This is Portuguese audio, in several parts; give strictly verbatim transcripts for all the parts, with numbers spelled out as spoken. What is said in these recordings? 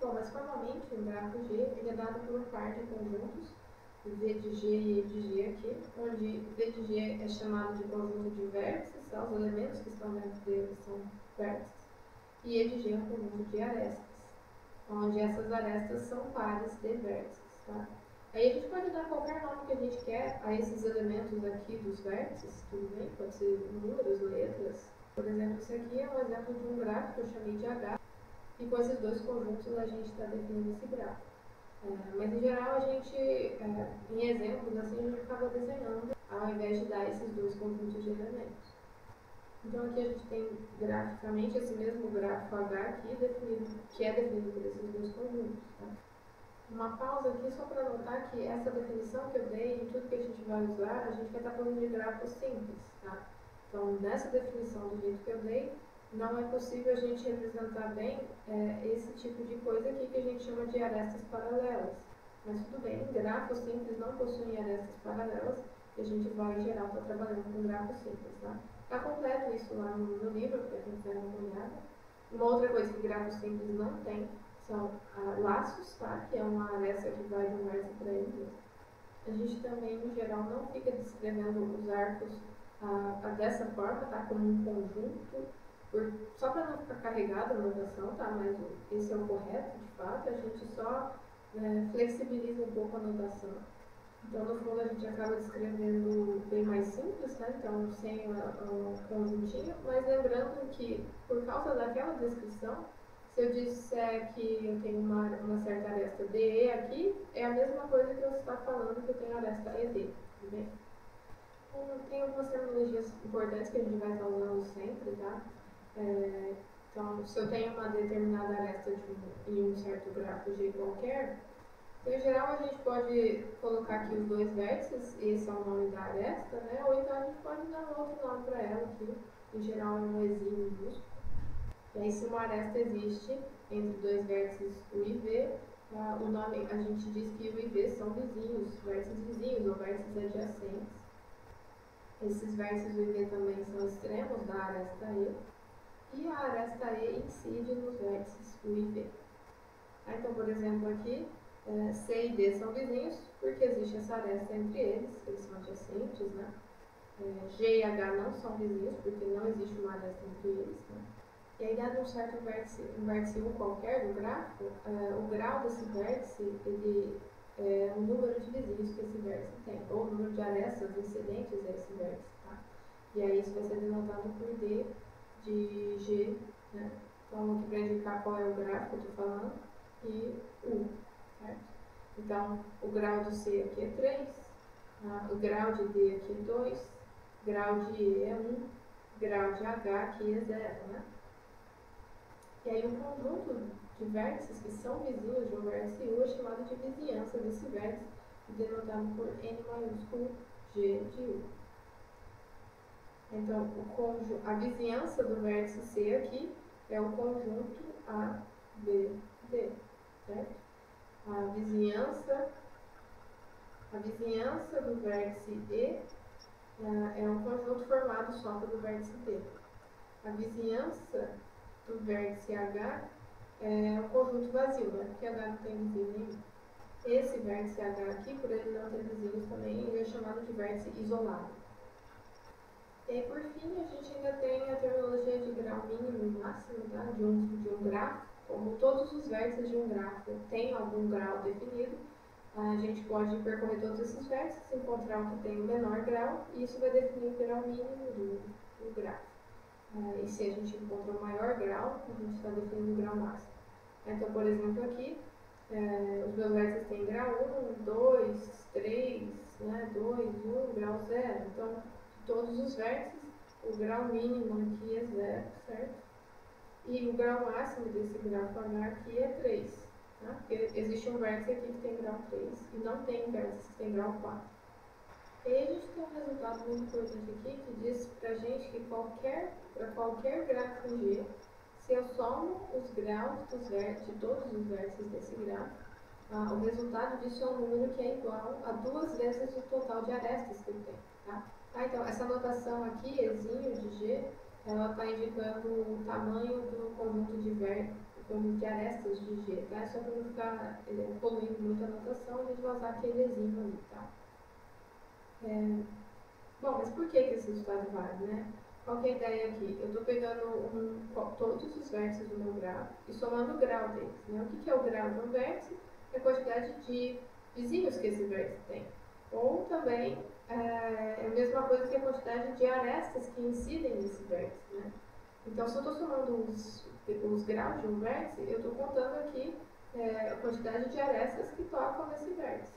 Bom, mas formalmente o gráfico G ele é dado por um par de conjuntos, V de G e E de G aqui, onde V de G é chamado de conjunto de vértices, tá? Os elementos que estão dentro dele são vértices, e E de G é um conjunto de arestas, onde essas arestas são pares de vértices. Tá? Aí a gente pode dar qualquer nome que a gente quer a esses elementos aqui dos vértices, tudo bem? Pode ser números, letras. Por exemplo, esse aqui é um exemplo de um gráfico que eu chamei de H, e com esses dois conjuntos a gente está definindo esse gráfico. É, mas em geral a gente, é, em exemplos assim, a gente acaba desenhando ao invés de dar esses dois conjuntos de elementos. Então aqui a gente tem graficamente esse mesmo gráfico H aqui, definido, que é definido por esses dois conjuntos. Tá? Uma pausa aqui só para notar que essa definição que eu dei e tudo que a gente vai usar, a gente vai estar falando de gráficos simples. Tá? Então nessa definição do jeito que eu dei, não é possível a gente representar bem é, esse tipo de coisa aqui que a gente chama de arestas paralelas. Mas tudo bem, gráficos simples não possuem arestas paralelas e a gente vai, em geral, estar trabalhando com gráficos simples. Tá? Tá completo isso lá no, no livro, para quem quiser dar uma olhada. Uma outra coisa que gráficos simples não tem são ah, laços, tá? Que é uma aresta que vai de um vértice para ele. A gente também, em geral, não fica descrevendo os arcos ah, dessa forma, tá? Como um conjunto. Por, só para não ficar carregado a notação, tá? Mas esse é o correto, de fato, a gente só né, flexibiliza um pouco a notação. Então, no fundo, a gente acaba descrevendo bem mais simples, né? Então, sem o conjuntinho, mas lembrando que, por causa daquela descrição, se eu disser que eu tenho uma, uma certa aresta D E aqui, é a mesma coisa que eu estou falando que eu tenho aresta E D, tudo bem? Então, tem algumas terminologias importantes que a gente vai estar usando sempre, tá? É, então, se eu tenho uma determinada aresta de um, em um certo gráfico G qualquer, então, em geral a gente pode colocar aqui os dois vértices, esse é o nome da aresta, né? Ou então a gente pode dar um outro nome para ela aqui, em geral é um Ezinho minúsculo. E aí, se uma aresta existe entre dois vértices U e V, uh, o nome, a gente diz que U e V são vizinhos, vértices vizinhos ou vértices adjacentes. Esses vértices U e V também são extremos da aresta E. E a aresta E incide nos vértices U e V. Ah, então, por exemplo, aqui, é, C e D são vizinhos, porque existe essa aresta entre eles, eles são adjacentes, né? É, G e H não são vizinhos, porque não existe uma aresta entre eles, né? E aí, dado um certo vértice, um vértice U qualquer do gráfico, é, o grau desse vértice, ele é o número de vizinhos que esse vértice tem, ou o número de arestas incidentes a esse vértice, tá? E aí, isso vai ser denotado por D de G, né? Então, aqui para indicar qual é o gráfico que eu estou falando, e U, certo? Então, o grau do C aqui é três, tá? O grau de D aqui é dois, grau de E é um, grau de H aqui é zero, né? E aí, um conjunto de vértices que são vizinhos de um vértice U é chamado de vizinhança desse vértice, denotado por N maiúsculo G de U. Então, o a vizinhança do vértice C aqui é o conjunto A, B, D, certo? A vizinhança, a vizinhança do vértice E uh, é um conjunto formado só pelo vértice D. A vizinhança do vértice H é um conjunto vazio, né? Porque H não tem vizinho nenhum. Esse vértice H aqui, por ele não ter vizinhos também, ele é chamado de vértice isolado. E aí, por fim, a gente ainda tem a terminologia de grau mínimo e máximo, tá? de, um, de um gráfico. Como todos os vértices de um gráfico têm algum grau definido, a gente pode percorrer todos esses vértices, encontrar o que tem o menor grau, e isso vai definir o grau mínimo do, do gráfico. Uh, e se a gente encontra o maior grau, a gente está definindo o grau máximo. Então, por exemplo, aqui, uh, os meus vértices têm grau um, dois, três, né, dois, um, grau zero. Então, todos os vértices, o grau mínimo aqui é zero, certo? E o grau máximo desse gráfico H aqui é três, tá? Porque existe um vértice aqui que tem grau três e não tem vértice que tem grau quatro. E aí a gente tem um resultado muito importante aqui que diz pra gente que qualquer, para qualquer gráfico G, se eu somo os graus dos vértices, de todos os vértices desse gráfico, ah, o resultado disso é um número que é igual a duas vezes o total de arestas que eu tenho, tá? Ah, então, essa notação aqui, Ezinho de G, ela está indicando o tamanho do conjunto de, ver, conjunto de arestas de G, tá? Só para não ficar é, poluindo muito a notação, a gente vai usar aquele exímio ali, tá? É, bom, mas por que, que esse resultado vale, né? Qual que é a ideia aqui? Eu estou pegando um, todos os vértices do meu grafo e somando o grau deles, né? O que, que é o grau de um vértice? É a quantidade de vizinhos que esse vértice tem. Ou também é, é a mesma coisa que a quantidade de arestas que incidem nesse vértice, né? Então, se eu estou somando os, os graus de um vértice, eu estou contando aqui é, a quantidade de arestas que tocam nesse vértice.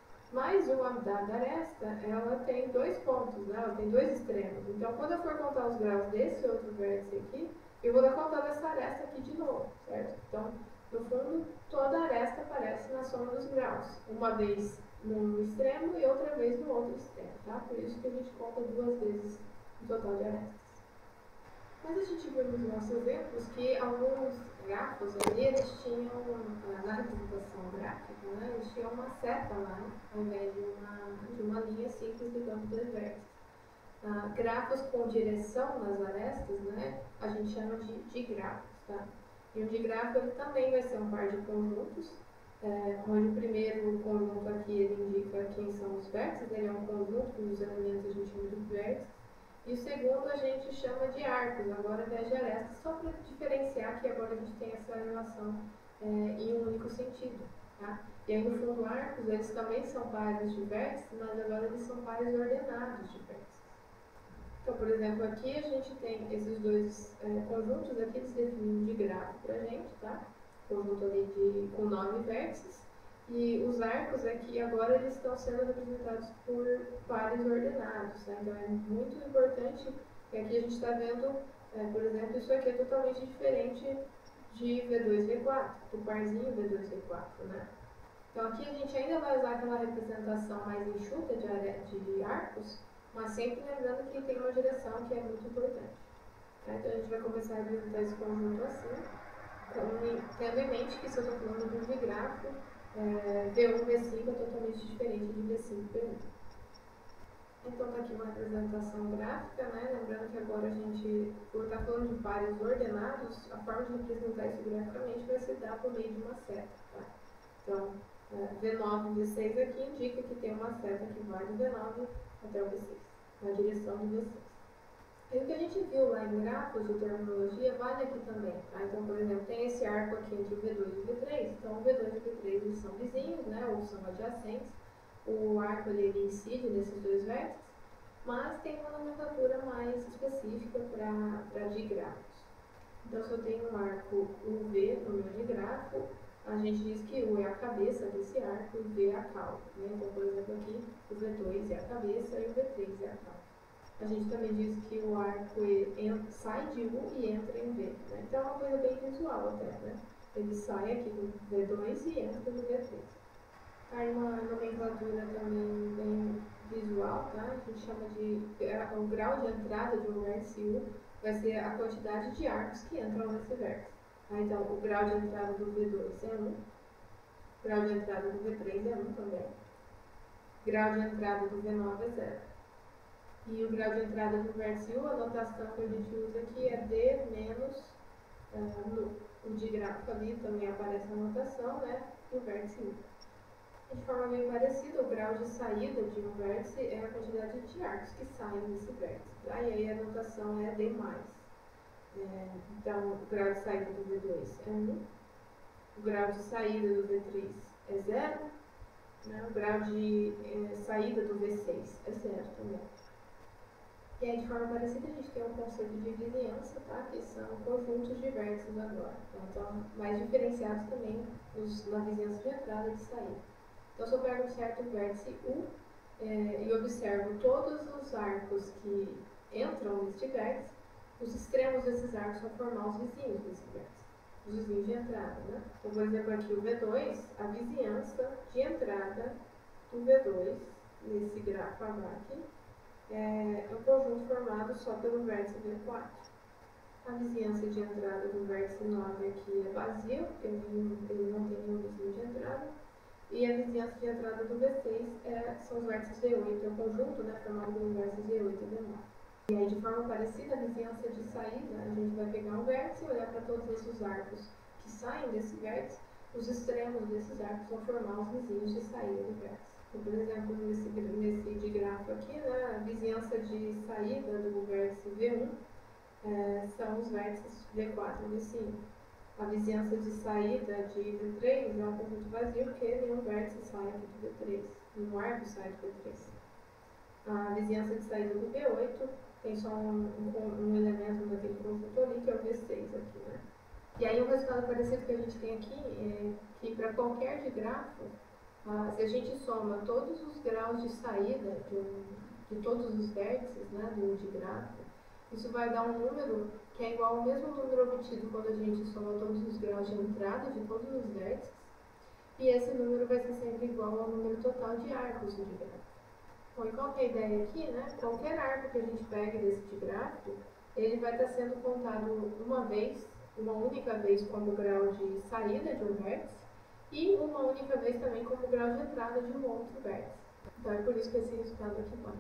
Mas uma dada aresta, ela tem dois pontos, né? Ela tem dois extremos. Então, quando eu for contar os graus desse outro vértice aqui, eu vou dar contando essa aresta aqui de novo, certo? Então, no fundo, toda aresta aparece na soma dos graus. Uma vez num extremo e outra vez no outro extremo, tá? Por isso que a gente conta duas vezes o total de arestas. Mas a gente viu nos nossos exemplos que alguns grafos ali, eles tinham, na representação gráfica, né, eles tinham uma seta lá, ao invés de uma, de uma linha simples ligando dois vértices. Ah, grafos com direção nas arestas, né, a gente chama de digrafos, tá? E um digrafo ele também vai ser um par de conjuntos, é, onde o primeiro conjunto aqui ele indica quem são os vértices, ele é um conjunto cujos elementos a gente chama de vértices. E o segundo a gente chama de arcos, agora ao invés de arestas, só para diferenciar que agora a gente tem essa relação é, em um único sentido. Tá? E aí, no fundo, arcos, eles também são pares de vértices, mas agora eles são pares ordenados de vértices. Então, por exemplo, aqui a gente tem esses dois é, conjuntos, aqui eles definem um digrafo para a gente, tá? Conjunto ali de, com nove vértices. E os arcos aqui agora eles estão sendo representados por pares ordenados, né? Então é muito importante que aqui a gente está vendo, é, por exemplo, isso aqui é totalmente diferente de V dois V quatro, do parzinho V dois V quatro, né? Então aqui a gente ainda vai usar aquela representação mais enxuta de, de arcos, mas sempre lembrando que tem uma direção que é muito importante. Tá? Então a gente vai começar a representar esse conjunto assim, tendo em mente que se eu estou falando de um digrafo, É, V um, V cinco é totalmente diferente de V cinco, V um. Então, está aqui uma representação gráfica, né? Lembrando que agora a gente, por estar falando de pares ordenados, a forma de representar isso graficamente vai se dar por meio de uma seta. Tá? Então, é, V nove e V seis aqui indica que tem uma seta que vai do V nove até o V seis, na direção do V seis. E o que a gente viu lá em grafos de terminologia vale aqui também, tá? Então, por exemplo, tem esse arco aqui entre o V dois e o V três, então o V dois e o V três eles são vizinhos, né, ou são adjacentes, o arco ele, ele incide nesses dois vértices, mas tem uma nomenclatura mais específica para digrafos. Então, se eu tenho um arco U V no meu digrafo, a gente diz que U é a cabeça desse arco e V é a cauda, né? Então, por exemplo, aqui o V dois é a cabeça e o V três é a cauda. A gente também diz que o arco sai de U e entra em V, né? Então é uma coisa bem visual até, né? Ele sai aqui do V dois e entra no V três. Aí uma nomenclatura também bem visual, tá? A gente chama de o grau de entrada de um vértice U vai ser a quantidade de arcos que entram nesse vértice. Tá? Então o grau de entrada do V dois é um, o grau de entrada do V três é um também, o grau de entrada do V nove é zero. E o grau de entrada do vértice U, a notação que a gente usa aqui é D menos uh, nu. O digrafo ali também aparece a notação, né? Do vértice U. De forma bem parecida, o grau de saída de um vértice é a quantidade de arcos que saem desse vértice. Tá? E aí a notação é D mais. É, então, o grau de saída do V dois é um. O grau de saída do V três é zero. Né? O grau de eh, saída do V seis é zero também. E aí, de forma parecida, a gente tem um conceito de vizinhança, tá? Que são conjuntos de vértices agora. Então, mais diferenciados também os, na vizinhança de entrada e de saída. Então, se eu pego um certo vértice U é, e observo todos os arcos que entram neste vértice, os extremos desses arcos vão formar os vizinhos desse vértice, os vizinhos de entrada, né? Então, por exemplo, aqui o V dois, a vizinhança de entrada do V dois, nesse grafo H aqui, é um conjunto formado só pelo vértice V quatro. A vizinhança de entrada do vértice nove aqui é vazio, porque ele não tem nenhum vizinho de entrada. E a vizinhança de entrada do V seis é, são os vértices V oito, é um conjunto, né, formado pelos vértices V oito e V nove. E aí, de forma parecida, a vizinhança de saída, a gente vai pegar um vértice e olhar para todos esses arcos que saem desse vértice, os extremos desses arcos vão formar os vizinhos de saída do vértice. Então, por exemplo, nesse, nesse digrafo aqui, né, a vizinhança de saída do vértice V um é, são os vértices V quatro e V cinco. A vizinhança de saída de V três é um conjunto vazio, porque nenhum vértice sai aqui do V três, nenhum arco sai do V três. A vizinhança de saída do V oito tem só um, um, um elemento daquele conjunto ali, que é o V seis aqui, né? E aí um resultado parecido que a gente tem aqui é que para qualquer digrafo, ah, se a gente soma todos os graus de saída de, um, de todos os vértices, né, do digrafo, isso vai dar um número que é igual ao mesmo número obtido quando a gente soma todos os graus de entrada de todos os vértices, e esse número vai ser sempre igual ao número total de arcos do digrafo. Bom, e qual que é a ideia aqui, né? Qualquer arco que a gente pegue desse digrafo, ele vai estar sendo contado uma vez, uma única vez como grau de saída de um vértice, e uma única vez também como grau de entrada de um outro vértice. Então é por isso que esse resultado aqui vai.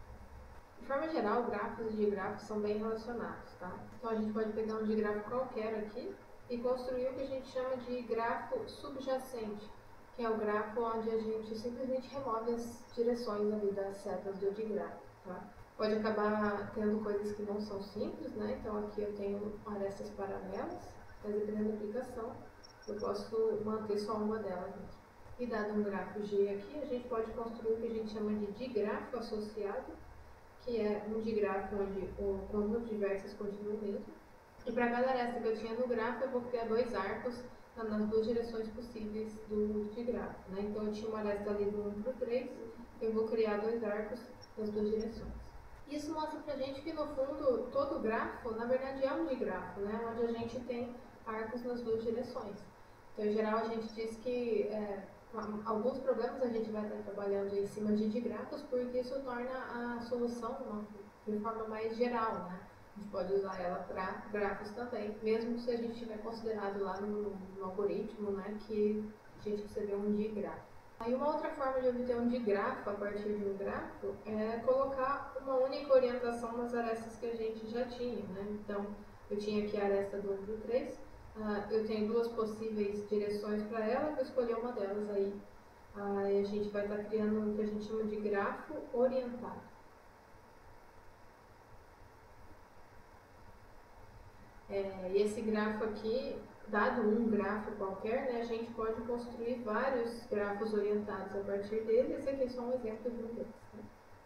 De forma geral, grafos e digrafos são bem relacionados, tá? Então a gente pode pegar um digrafo qualquer aqui e construir o que a gente chama de grafo subjacente, que é o grafo onde a gente simplesmente remove as direções ali das setas do digrafo, tá? Pode acabar tendo coisas que não são simples, né? Então aqui eu tenho arestas paralelas, mas dependendo da aplicação, eu posso manter só uma delas mesmo. E dado um grafo G aqui, a gente pode construir o que a gente chama de digrafo associado, que é um digrafo onde o conjunto de vértices continua o mesmo. E para cada aresta que eu tinha no grafo, eu vou criar dois arcos nas duas direções possíveis do digrafo, né? Então eu tinha uma aresta ali do um para o três, eu vou criar dois arcos nas duas direções. Isso mostra pra gente que, no fundo, todo grafo, na verdade, é um digrafo, né? Onde a gente tem arcos nas duas direções. Então, em geral, a gente diz que é, alguns problemas a gente vai estar trabalhando em cima de digrafos, porque isso torna a solução uma, de forma mais geral, né? A gente pode usar ela para grafos também, mesmo se a gente tiver considerado lá no, no algoritmo, né, que a gente recebeu um digrafo. Aí uma outra forma de obter um digrafo a partir de um grafo é colocar uma única orientação nas arestas que a gente já tinha, né? Então, eu tinha aqui a aresta do um e do três, uh, eu tenho duas possíveis direções para ela, vou escolher uma delas aí. Aí a gente vai estar tá criando o que a gente chama de grafo orientado. É, e esse grafo aqui, dado um grafo qualquer, né, a gente pode construir vários grafos orientados a partir dele. Esse aqui é só um exemplo de um deles. Né?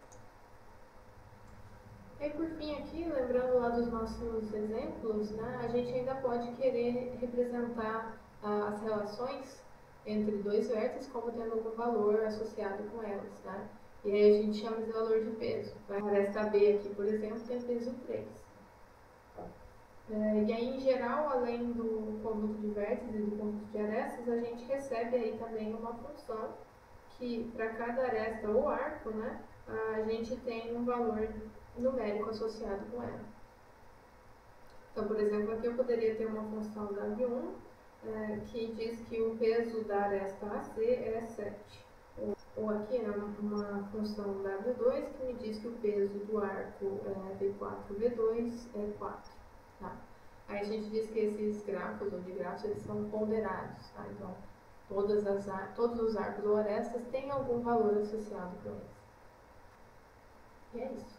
E por fim aqui, lembrando lá dos nossos exemplos, né, a gente ainda pode querer representar ah, as relações entre dois vértices como tendo algum valor associado com elas. Tá? E aí a gente chama de valor de peso. A aresta B aqui, por exemplo, tem peso três. É, e aí, em geral, além do conjunto de vértices e do conjunto de arestas, a gente recebe aí também uma função que, para cada aresta ou arco, né, a gente tem um valor numérico associado com ela. Então, por exemplo, aqui eu poderia ter uma função da V um é, que diz que o peso da aresta A C é sete. Ou, ou aqui, né, uma função da V dois que me diz que o peso do arco é, V quatro V dois é quatro. Tá? Aí a gente diz que esses grafos ou digrafos eles são ponderados, tá? Então todas as, todos os arcos ou arestas têm algum valor associado com eles. E é isso.